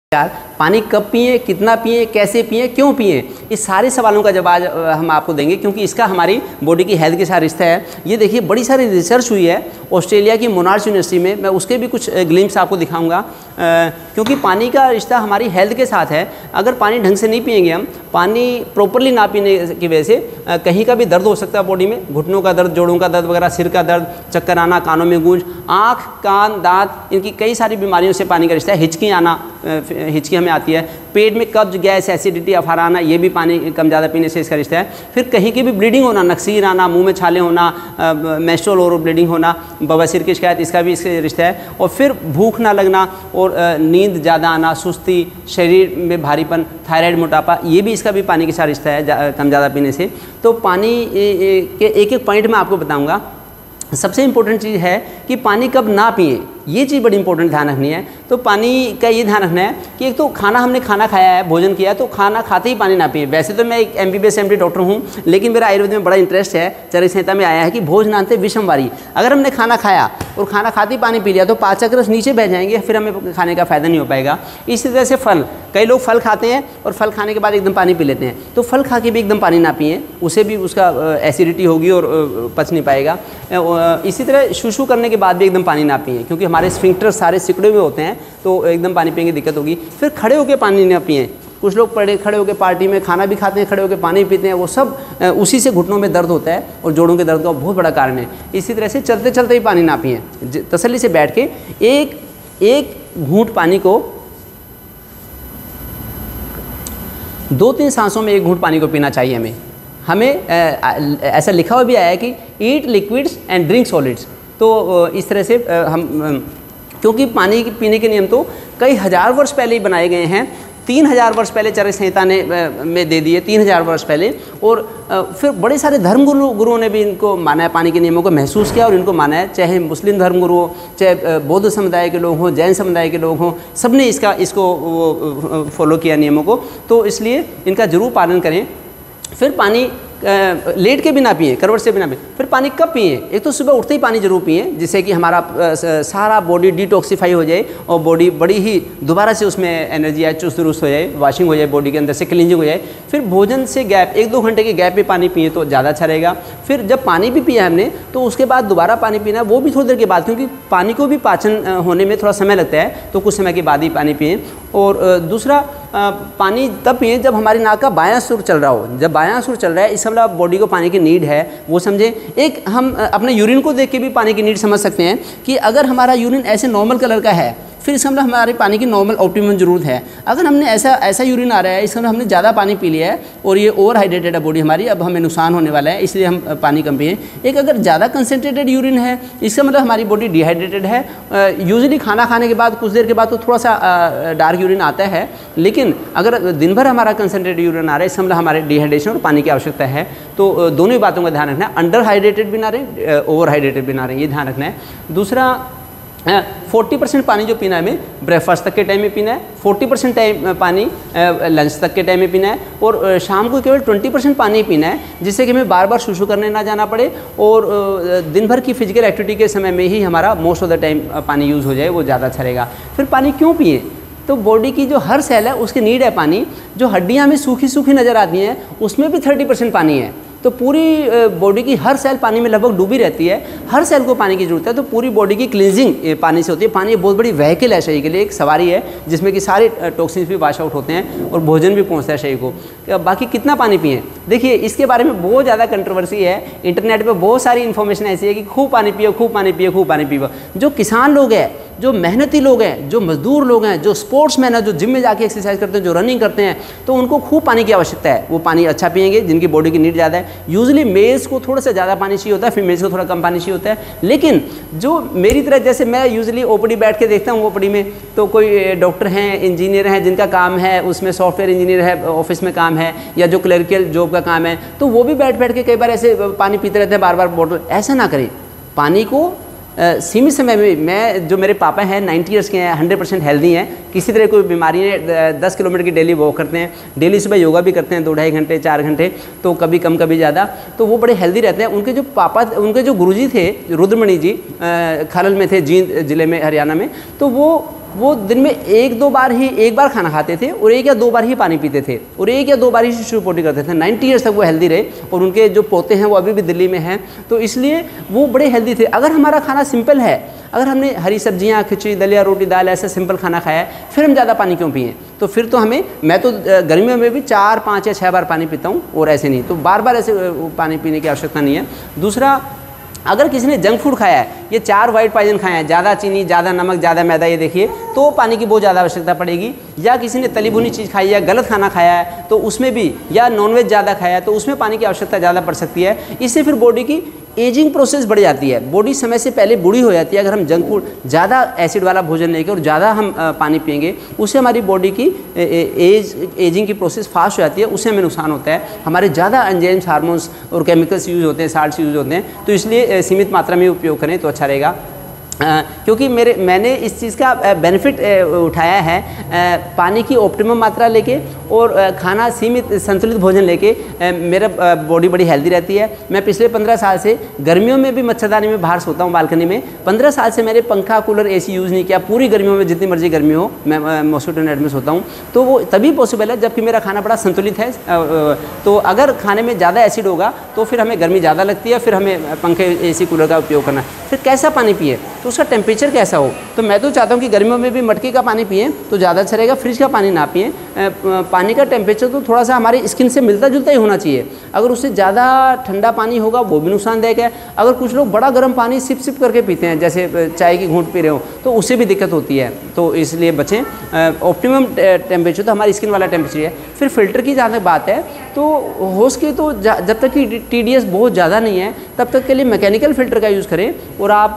यार पानी कब पिए, कितना पिए, कैसे पिए, क्यों पिए, इस सारे सवालों का जवाब हम आपको देंगे, क्योंकि इसका हमारी बॉडी की हेल्थ के साथ रिश्ता है। ये देखिए बड़ी सारी रिसर्च हुई है ऑस्ट्रेलिया की मोनाश यूनिवर्सिटी में, मैं उसके भी कुछ ग्लिम्स आपको दिखाऊंगा, क्योंकि पानी का रिश्ता हमारी हेल्थ के साथ है। अगर पानी ढंग से नहीं पिएंगे हम, पानी प्रॉपरली ना पीने की वजह से कहीं का भी दर्द हो सकता है बॉडी में, घुटनों का दर्द, जोड़ों का दर्द वगैरह, सिर का दर्द, चक्कर आना, कानों में गूंज, आँख, कान, दांत, इनकी कई सारी बीमारियों से पानी का रिश्ता है। हिचकी आना, हिचकी हमें आती है, पेट में कब्ज, गैस, एसिडिटी, अफारा आना, ये भी पानी कम ज़्यादा पीने से इसका रिश्ता है। फिर कहीं की भी ब्लीडिंग होना, नक्सीर आना, मुंह में छाले होना, मेंस्ट्रुअल ओवर ब्लीडिंग होना, बवासीर की शिकायत, इसका भी इससे रिश्ता है। और फिर भूख ना लगना और नींद ज़्यादा आना, सुस्ती, शरीर में भारीपन, थायराइड, मोटापा, ये भी इसका भी पानी के साथ रिश्ता है कम ज़्यादा पीने से। तो पानी के एक एक पॉइंट मैं आपको बताऊँगा। सबसे इम्पोर्टेंट चीज़ है कि पानी कब ना पिए, ये चीज़ बड़ी इंपॉर्टेंट ध्यान रखनी है। तो पानी का ये ध्यान रखना है कि एक तो हमने खाना खाया है, भोजन किया है, तो खाना खाते ही पानी ना पिए। वैसे तो मैं एक MBBS MD डॉक्टर हूँ, लेकिन मेरा आयुर्वेद में बड़ा इंटरेस्ट है। चरक संहिता में आया है कि भोजनांते विषमवारी, अगर हमने खाना खाया और खाना खाते ही पानी पी लिया तो पाचक रस नीचे बह जाएंगे, फिर हमें खाने का फ़ायदा नहीं हो पाएगा। इसी तरह से फल, कई लोग फल खाते हैं और फल खाने के बाद एकदम पानी पी लेते हैं, तो फल खा के भी एकदम पानी ना पिए, उसे भी उसका एसिडिटी होगी और पच नहीं पाएगा। इसी तरह शुशु करने के बाद भी एकदम पानी ना पिए, क्योंकि हमारे स्फिंक्टर सारे सिकुड़े हुए होते हैं, तो एकदम पानी पिएंगे दिक्कत होगी। फिर खड़े होकर पानी ना पिए, कुछ लोग खड़े होकर पार्टी में खाना भी खाते हैं, खड़े होकर पानी पीते हैं, वो सब उसी से घुटनों में दर्द होता है और जोड़ों के दर्द का बहुत बड़ा कारण है। इसी तरह से चलते चलते ही पानी ना पिए, तसल्ली से बैठ के एक घूंट पानी को 2-3 सांसों में एक घूंट पानी को पीना चाहिए हमें ऐसा लिखा हुआ भी आया है कि eat liquids and drink solids. तो इस तरह से हम, क्योंकि पानी पीने के नियम तो कई हज़ार वर्ष पहले ही बनाए गए हैं, 3000 वर्ष पहले चरक संहिता ने में दे दिए, 3000 वर्ष पहले। और फिर बड़े सारे धर्म गुरुओं ने भी इनको माना है, पानी के नियमों को महसूस किया और इनको माना है, चाहे मुस्लिम धर्म गुरु हो, चाहे बौद्ध समुदाय के लोग हों, जैन समुदाय के लोग हों, सब ने इसको फॉलो किया नियमों को। तो इसलिए इनका जरूर पालन करें। फिर पानी लेट के भी ना पिए, करवट से भी ना पिए। फिर पानी कब पिए, एक तो सुबह उठते ही पानी जरूर पिए, जिससे कि हमारा सारा बॉडी डिटॉक्सीफाई हो जाए और बॉडी बड़ी ही दोबारा से उसमें एनर्जी आए, चुस्त दुरुस्त हो जाए, वॉशिंग हो जाए, बॉडी के अंदर से क्लींजिंग हो जाए। फिर भोजन से गैप 1-2 घंटे के गैप पे पानी पिए तो ज़्यादा अच्छा रहेगा। फिर जब पानी भी पिया हमने तो उसके बाद दोबारा पानी पीना, वो भी थोड़ी देर के बाद, क्योंकि पानी को भी पाचन होने में थोड़ा समय लगता है, तो कुछ समय के बाद ही पानी पिए। और दूसरा, पानी तब पिए जब हमारी नाक का बायां सुर चल रहा हो। जब बायां सुर चल रहा है, इसका मतलब बॉडी को पानी की नीड है, वो समझें। एक हम अपने यूरिन को देख के भी पानी की नीड समझ सकते हैं कि अगर हमारा यूरिन ऐसे नॉर्मल कलर का है, फिर इसका मतलब हमारे पानी की नॉर्मल ऑप्टिमम जरूरत है। अगर हमने ऐसा यूरिन आ रहा है, इसका मतलब हमने ज़्यादा पानी पी लिया है और ये ओवर हाइड्रेटेड है बॉडी हमारी, अब हमें नुकसान होने वाला है, इसलिए हम पानी कम पिए। एक अगर ज़्यादा कंसनट्रेटेड यूरिन है, इसका मतलब हमारी बॉडी डिहाइड्रेटेड है। यूजुअली खाना खाने के बाद कुछ देर के बाद तो थोड़ा सा डार्क यूरिन आता है, लेकिन अगर दिन भर हमारा कंसनट्रेटेड यूरिन आ रहा है, इसका मतलब हमारे डिहाइड्रेशन और पानी की आवश्यकता है। तो दोनों ही बातों का ध्यान रखना है, अंडर हाइड्रेटेड भी ना रहे, ओवर हाइड्रेटेड भी ना रहे, ये ध्यान रखना है। दूसरा, 40% पानी जो पीना है हमें ब्रेकफास्ट तक के टाइम में पीना है, 40% टाइम पानी लंच तक के टाइम में पीना है, और शाम को केवल 20% पानी पीना है, जिससे कि हमें बार बार शुशु करने ना जाना पड़े और दिन भर की फिजिकल एक्टिविटी के समय में ही हमारा मोस्ट ऑफ द टाइम पानी यूज़ हो जाए, वो ज़्यादा अच्छा रहेगा। फिर पानी क्यों पिए, तो बॉडी की जो हर सेल है उसकी नीड है पानी। जो हड्डियाँ हमें सूखी सूखी नज़र आती हैं, उसमें भी 30% पानी है। तो पूरी बॉडी की हर सेल पानी में लगभग डूबी रहती है, हर सेल को पानी की जरूरत है। तो पूरी बॉडी की क्लींजिंग पानी से होती है। पानी एक बहुत बड़ी व्हीकल है शरीर के लिए, एक सवारी है जिसमें कि सारे टॉक्सिन्स भी वाश आउट होते हैं और भोजन भी पहुंचता है शरीर को। बाकी कितना पानी पिए, देखिए इसके बारे में बहुत ज़्यादा कंट्रोवर्सी है। इंटरनेट पर बहुत सारी इन्फॉर्मेशन ऐसी है कि खूब पानी पियो, खूब पानी पियो, खूब पानी पियो। जो किसान लोग हैं, जो मेहनती लोग हैं, जो मजदूर लोग हैं, जो स्पोर्ट्समैन हैं, जो जिम में जाके एक्सरसाइज करते हैं, जो रनिंग करते हैं, तो उनको खूब पानी की आवश्यकता है। वो पानी अच्छा पिएंगे जिनकी बॉडी की नीड ज़्यादा है। यूजुअली मेल्स को थोड़ा सा ज़्यादा पानी चाहिए होता है, फीमेल्स को थोड़ा कम पानी चाहिए होता है। लेकिन जो मेरी तरह, जैसे मैं यूजुअली ओपीडी बैठ के देखता हूँ, ओपीडी में तो कोई डॉक्टर हैं, इंजीनियर हैं, जिनका काम है उसमें सॉफ्टवेयर इंजीनियर है, ऑफिस में काम है, या जो क्लरिकल जॉब का काम है, तो वो भी बैठ के कई बार ऐसे पानी पीते रहते हैं, बार बार बॉटल। ऐसा ना करें। पानी को सीमित समय में, मैं जो मेरे पापा हैं 90 ईयर्स के हैं, 100% हेल्दी हैं, किसी तरह कोई बीमारी है, 10 किलोमीटर की डेली वॉक करते हैं, डेली सुबह योगा भी करते हैं 2-2.5 घंटे 4 घंटे, तो कभी कम कभी ज़्यादा, तो वो बड़े हेल्दी रहते हैं। उनके जो पापा, उनके जो गुरुजी थे रुद्रमणि जी, खरल में थे, जींद ज़िले में, हरियाणा में, तो वो वो दिन में एक बार खाना खाते थे और 1 या 2 बार ही पानी पीते थे और 1 या 2 बार ही शिशु पोटी करते थे। 90 ईयर्स तक वो हेल्दी रहे और उनके जो पोते हैं वो अभी भी दिल्ली में हैं, तो इसलिए वो बड़े हेल्दी थे। अगर हमारा खाना सिंपल है, अगर हमने हरी सब्जियां, खिचड़ी, दलिया, रोटी, दाल ऐसा सिंपल खाना खाया है, फिर हम ज़्यादा पानी क्यों पिएं? तो फिर तो मैं तो गर्मियों में भी 4, 5 या 6 बार पानी पीता हूँ और ऐसे नहीं, तो बार ऐसे पानी पीने की आवश्यकता नहीं है। दूसरा, अगर किसी ने जंक फूड खाया है, ये 4 वाइट पॉइजन खाया है, ज़्यादा चीनी, ज़्यादा नमक, ज़्यादा मैदा, ये देखिए, तो पानी की बहुत ज़्यादा आवश्यकता पड़ेगी। या किसी ने तली भुनी चीज़ खाई है, गलत खाना खाया है, तो उसमें भी, या नॉनवेज ज़्यादा खाया है, तो उसमें पानी की आवश्यकता ज़्यादा पड़ सकती है। इससे फिर बॉडी की एजिंग प्रोसेस बढ़ जाती है, बॉडी समय से पहले बूढ़ी हो जाती है। अगर हम जंक फूड, ज़्यादा एसिड वाला भोजन लेके और ज़्यादा हम पानी पिएंगे, उससे हमारी बॉडी की एजिंग की प्रोसेस फास्ट हो जाती है, उससे हमें नुकसान होता है। हमारे ज़्यादा एंजाइम्स, हार्मोन्स और केमिकल्स यूज़ होते हैं, साल्ट्स यूज़ होते हैं, तो इसलिए सीमित मात्रा में उपयोग करें तो अच्छा रहेगा। क्योंकि मैंने इस चीज़ का बेनिफिट उठाया है, पानी की ऑप्टिमम मात्रा लेके और खाना सीमित संतुलित भोजन लेके मेरा बॉडी बड़ी हेल्दी रहती है। मैं पिछले 15 साल से गर्मियों में भी मच्छरदानी में बाहर सोता हूँ, बालकनी में। 15 साल से मैंने पंखा, कूलर, एसी यूज़ नहीं किया। पूरी गर्मियों में जितनी मर्जी गर्मी हो, मैं मॉस्किटो नेट में सोता हूँ। तो वो तभी पॉसिबल है जबकि मेरा खाना बड़ा संतुलित है। तो अगर खाने में ज़्यादा एसिड होगा तो फिर हमें गर्मी ज़्यादा लगती है, फिर हमें पंखे, एसी, कूलर का उपयोग करना। फिर कैसा पानी पिए, तो उसका टेम्परेचर कैसा हो। तो मैं तो चाहता हूँ कि गर्मियों में भी मटके का पानी पिएं तो ज़्यादा अच्छा रहेगा, फ्रिज का पानी ना पिएं। पानी का टेम्परेचर तो थोड़ा सा हमारी स्किन से मिलता जुलता ही होना चाहिए। अगर उससे ज़्यादा ठंडा पानी होगा वो भी नुकसानदायक है। अगर कुछ लोग बड़ा गर्म पानी सिप सिप करके पीते हैं, जैसे चाय की घूंट पी रहे हो, तो उससे भी दिक्कत होती है, तो इसलिए बचें। ऑप्टिमम टेम्परेचर तो हमारी स्किन वाला टेम्परेचर है। फिर फ़िल्टर की जहाँ तक बात है, तो हो सके तो जब तक कि TDS बहुत ज़्यादा नहीं है तब तक के लिए मैकेनिकल फ़िल्टर का यूज़ करें और आप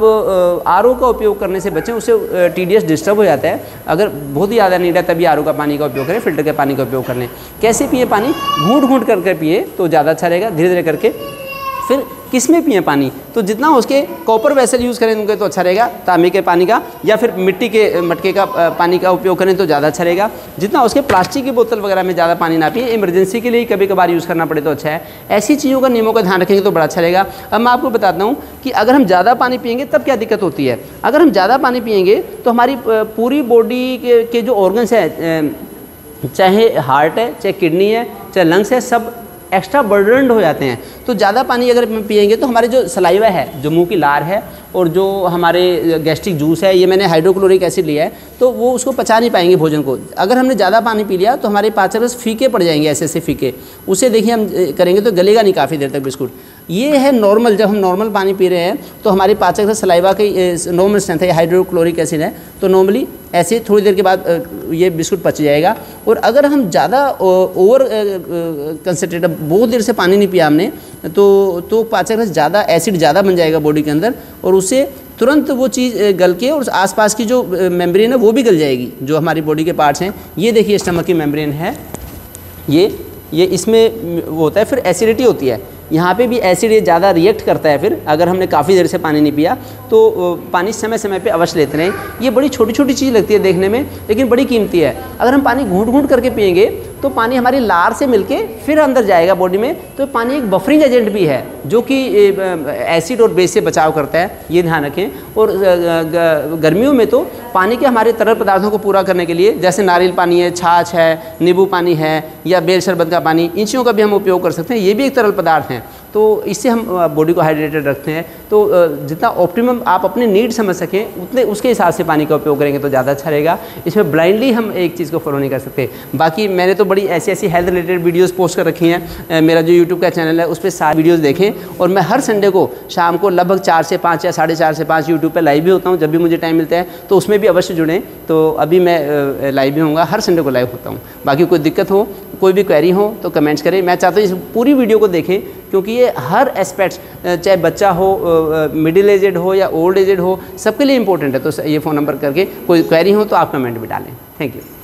RO का उपयोग करने से बचें, उससे TDS डिस्टर्ब हो जाता है। अगर बहुत ही ज़्यादा नीड है तभी RO का पानी का उपयोग करें, फ़िल्टर के पानी का उपयोग कर लें। कैसे पिए पानी? घूंट घूंट करके पिए तो ज़्यादा अच्छा रहेगा, धीरे धीरे करके। फिर किस में पिए पानी? तो जितना उसके कॉपर वेसल यूज़ करें उनके तो अच्छा रहेगा, तांबे के पानी का, या फिर मिट्टी के मटके का पानी का उपयोग करें तो ज़्यादा अच्छा रहेगा। जितना उसके प्लास्टिक की बोतल वगैरह में ज़्यादा पानी ना पिए, इमरजेंसी के लिए कभी कभार यूज़ करना पड़े तो अच्छा है। ऐसी चीज़ों का, नियमों का ध्यान रखेंगे तो बड़ा अच्छा रहेगा। अब मैं आपको बताता हूँ कि अगर हम ज़्यादा पानी पिएंगे तब क्या दिक्कत होती है। अगर हम ज़्यादा पानी पिएंगे तो हमारी पूरी बॉडी के जो ऑर्गन्स हैं, चाहे हार्ट है, चाहे किडनी है, चाहे लंग्स है, सब एक्स्ट्रा बर्डन्ड हो जाते हैं। तो ज़्यादा पानी अगर पिएंगे तो हमारे जो सलाइवा है, जो मुंह की लार है और जो हमारे गैस्ट्रिक जूस है, ये मैंने हाइड्रोक्लोरिक एसिड लिया है, तो वो उसको पचा नहीं पाएंगे भोजन को। अगर हमने ज़्यादा पानी पी लिया तो हमारे पाचक रस फीके पड़ जाएंगे, ऐसे फीके। उसे देखिए हम करेंगे तो गलेगा नहीं काफ़ी देर तक बिस्कुट। ये है नॉर्मल, जब हम नॉर्मल पानी पी रहे हैं तो हमारी पाचक रस, सलाइवा की नॉर्मल स्ट्रेंथ है, हाइड्रोक्लोरिक एसिड है, तो नॉर्मली ऐसे थोड़ी देर के बाद ये बिस्कुट पच जाएगा। और अगर हम ज़्यादा ओवर कंसनट्रेट, बहुत देर से पानी नहीं पिया हमने, तो पाचक रस ज़्यादा, एसिड ज़्यादा बन जाएगा बॉडी के अंदर और उससे तुरंत वो चीज़ गल के और आसपास की जो मेम्ब्रेन है वो भी गल जाएगी, जो हमारी बॉडी के पार्ट्स हैं। ये देखिए स्टमक की मेम्ब्रेन है, ये इसमें वो होता है। फिर एसिडिटी होती है, यहाँ पे भी एसिड ये ज़्यादा रिएक्ट करता है। फिर अगर हमने काफ़ी देर से पानी नहीं पिया तो पानी समय समय पे अवश्य लेते रहें। ये बड़ी छोटी छोटी चीज़ लगती है देखने में, लेकिन बड़ी कीमती है। अगर हम पानी घूंट घूंट करके पिएंगे तो पानी हमारी लार से मिलके फिर अंदर जाएगा बॉडी में, तो पानी एक बफरिंग एजेंट भी है जो कि एसिड और बेस से बचाव करता है, ये ध्यान रखें। और गर्मियों में तो पानी के हमारे तरल पदार्थों को पूरा करने के लिए, जैसे नारियल पानी है, छाछ है, नींबू पानी है, या बेल शरबत का पानी, इन चीज़ों का भी हम उपयोग कर सकते हैं। ये भी एक तरल पदार्थ हैं, तो इससे हम बॉडी को हाइड्रेटेड रखते हैं। तो जितना ऑप्टिमम आप अपने नीड समझ सकें उतने उसके हिसाब से पानी का उपयोग करेंगे तो ज़्यादा अच्छा रहेगा। इसमें ब्लाइंडली हम एक चीज़ को फॉलो नहीं कर सकते। बाकी मैंने तो बड़ी ऐसी हेल्थ रिलेटेड वीडियोस पोस्ट कर रखी हैं। मेरा जो यूट्यूब का चैनल है उस पर सारी वीडियोस देखें। और मैं हर संडे को शाम को लगभग 4 से 5 या 4:30 से 5 यूट्यूब पर लाइव भी होता हूँ, जब भी मुझे टाइम मिलता है, तो उसमें भी अवश्य जुड़ें। तो अभी मैं लाइव भी होऊंगा, हर संडे को लाइव होता हूँ। बाकी कोई दिक्कत हो, कोई भी क्वेरी हो तो कमेंट्स करें। मैं चाहता हूँ इस पूरी वीडियो को देखें, क्योंकि ये हर एस्पेक्ट्स, चाहे बच्चा हो, मिडिल एजेड हो या ओल्ड एजेड हो, सबके लिए इंपॉर्टेंट है। तो ये फ़ोन नंबर करके कोई क्वेरी हो तो आप कमेंट भी डालें। Thank you.